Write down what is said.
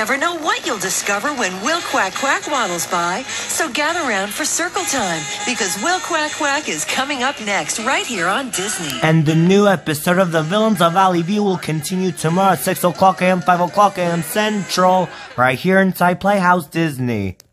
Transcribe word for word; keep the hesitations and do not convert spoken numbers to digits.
never know what you'll discover when Will Quack Quack waddles by. So gather round for Circle Time, because Will Quack Quack is coming up next, right here on Disney. And the new episode of The Villains of Valley View will continue tomorrow at six o'clock a m, five o'clock a m Central, right here inside Playhouse Disney.